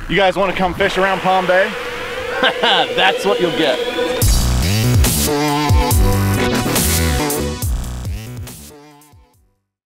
You guys want to come fish around Palm Bay? That's what you'll get.